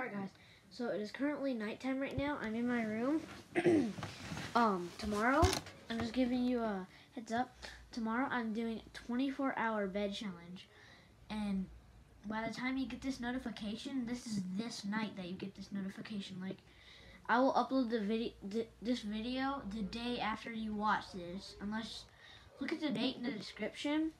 Alright guys, so it is currently nighttime right now. I'm in my room. Tomorrow, I'm just giving you a heads up. Tomorrow I'm doing a 24-hour bed challenge. And by the time you get this notification, this is this night that you get this notification. Like, I will upload this video the day after you watch this. Unless, look at the date in the description.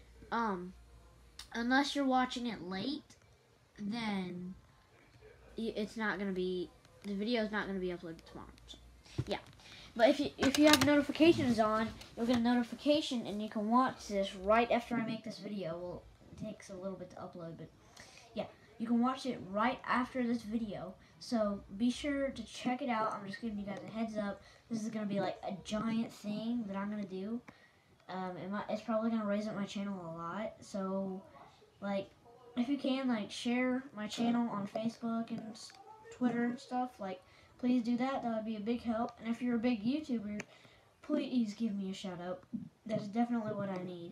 Unless you're watching it late, then it's not gonna be, the video is not gonna be uploaded tomorrow. So, yeah. But if you have notifications on, you'll get a notification and you can watch this right after I make this video. Well, it takes a little bit to upload, but yeah, you can watch it right after this video. So be sure to check it out. I'm just giving you guys a heads up. This is gonna be like a giant thing that I'm gonna do. It's probably gonna raise up my channel a lot. So, like, if you can, like, share my channel on Facebook and Twitter and stuff, like, please do that. That would be a big help. And if you're a big YouTuber, please give me a shout out. That's definitely what I need.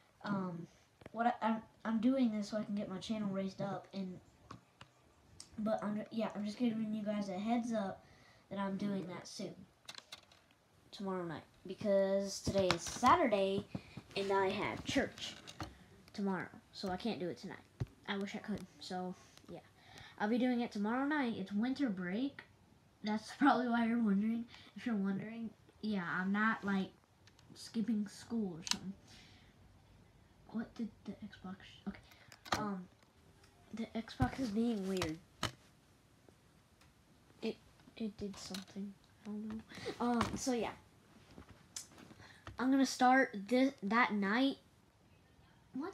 I'm doing this so I can get my channel raised up, but I'm just giving you guys a heads up that I'm doing that soon, tomorrow night, because today is Saturday and I have church tomorrow, so I can't do it tonight. I wish I could. So yeah, I'll be doing it tomorrow night. It's winter break. That's probably why you're wondering. If you're wondering, yeah, I'm not like skipping school or something. What did the Xbox? Okay, the Xbox is being weird. It did something. I don't know. So yeah, I'm gonna start that night. What?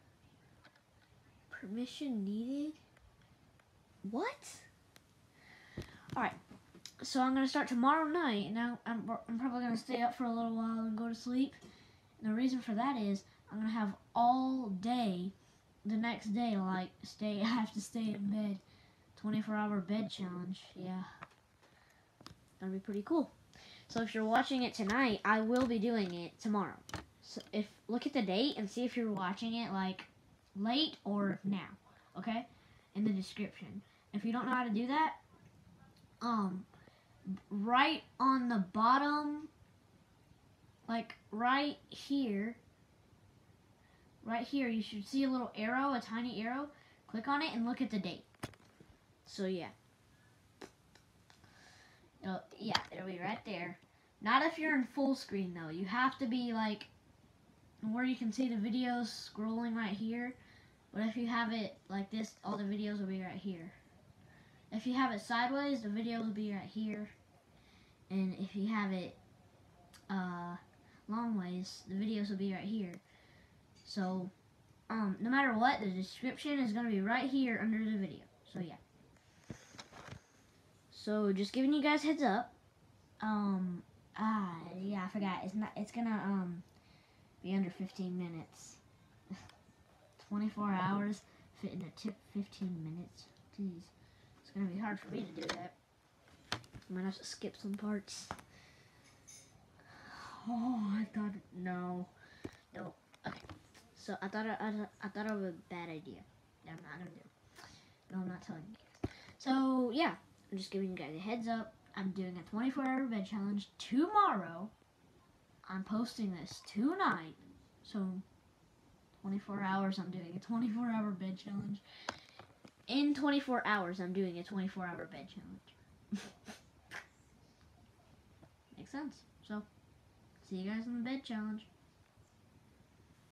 Permission needed? What? Alright, so I'm gonna start tomorrow night, and now I'm probably gonna stay up for a little while and go to sleep. And the reason for that is I'm gonna have all day the next day to like I have to stay in bed. 24-hour bed challenge. Yeah, that'll be pretty cool. So if you're watching it tonight, I will be doing it tomorrow. So look at the date and see if you're watching it like late or now, okay? In the description. If you don't know how to do that, right on the bottom, like right here, you should see a little arrow, a tiny arrow. Click on it and look at the date. So yeah. Yeah, it'll be right there. Not if you're in full screen though. You have to be like where you can see the videos scrolling right here. But if you have it like this, all the videos will be right here. If you have it sideways, the videos will be right here. And if you have it long ways, the videos will be right here. So, no matter what, the description is going to be right here under the video. So, yeah. So, just giving you guys heads up. Yeah, I forgot. It's going to, be under 15 minutes. 24 hours fit into 15 minutes. Jeez. It's going to be hard for me to do that. I'm going to have to skip some parts. Oh, I thought, no. Okay. So I thought of a bad idea that I'm not going to do. No, I'm not telling you guys. So, yeah. I'm just giving you guys a heads up. I'm doing a 24-hour bed challenge tomorrow. I'm posting this tonight. So, 24 hours, I'm doing a 24-hour bed challenge. In 24 hours, I'm doing a 24-hour bed challenge. Makes sense. So, see you guys in the bed challenge.